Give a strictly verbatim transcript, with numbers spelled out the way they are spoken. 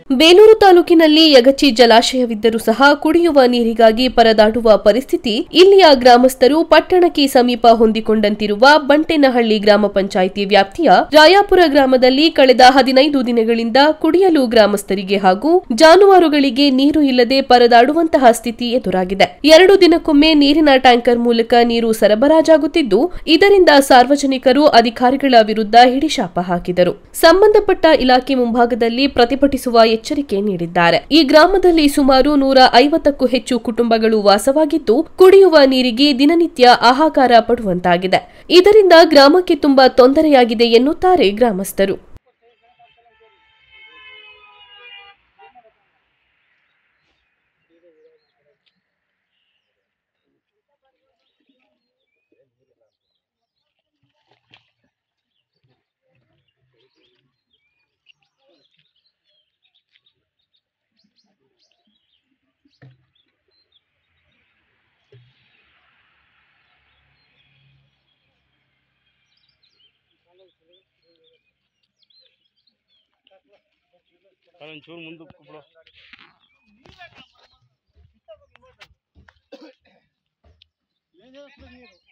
ಬೇಲೂರು ತಾಲೂಕಿನಲ್ಲಿ ಯಗಚಿ ಜಲಾಶಯವಿದ್ದರೂ ಸಹ ಕುಡಿಯುವ ನೀರಿಗಾಗಿ ಪರದಾಡುವ ಪರಿಸ್ಥಿತಿ ಇಲ್ಲಿಯ ಗ್ರಾಮಸ್ಥರು ಪಟ್ಟಣಕ್ಕೆ ಸಮೀಪ ಹೊಂದಿಕೊಂಡಂತಿರುವ ಬಂಟೇನಹಳ್ಳಿ ಗ್ರಾಮ ಪಂಚಾಯಿತಿ ವ್ಯಾಪ್ತಿಯ ರಾಯಾಪುರ ಗ್ರಾಮದಲ್ಲಿ ಕಳೆದ ಹದಿನೈದು ದಿನಗಳಿಂದ ಕುಡಿಯಲು ಗ್ರಾಮಸ್ಥರಿಗೆ ಹಾಗೂ ಜಾನುವಾರುಗಳಿಗೆ ನೀರು ಇಲ್ಲದೆ ಪರದಾಡುವಂತಹ ಸ್ಥಿತಿ ಎದುರಾಗಿದೆ. ಎರಡು ದಿನಕ್ಕೊಮ್ಮೆ ನೀರಿನ ಟ್ಯಾಂಕರ್ ಮೂಲಕ ನೀರು ಸರಬರಾಜಾಗುತ್ತಿದ್ದು, ಇದರಿಂದ ಸಾರ್ವಜನಿಕರು ಅಧಿಕಾರಿಗಳ ವಿರುದ್ಧ ಹಿಡಿಶಾಪ ಹಾಕಿದರು. ಸಂಬಂಧಪಟ್ಟ ಇಲಾಖೆ ಮುಂಭಾಗದಲ್ಲಿ ಪ್ರತಿಭಟಿಸುವ ಎಚ್ಚರಿಕೆ ನೀಡಿದ್ದಾರೆ. ಈ ಗ್ರಾಮದಲ್ಲಿ ಸುಮಾರು ನೂರ ಐವತ್ತಕ್ಕೂ ಹೆಚ್ಚು ಕುಟುಂಬಗಳು ವಾಸವಾಗಿದ್ದು, ಕುಡಿಯುವ ನೀರಿಗೆ ದಿನನಿತ್ಯ ಹಾಹಾಕಾರ ಪಡುವಂತಾಗಿದೆ. ಇದರಿಂದ ಗ್ರಾಮಕ್ಕೆ ತುಂಬಾ ತೊಂದರೆಯಾಗಿದೆ ಎನ್ನುತ್ತಾರೆ ಗ್ರಾಮಸ್ಥರು. ಒಂಚೂರು ಮುಂದಕ್ಕೆ ಬಿಡು.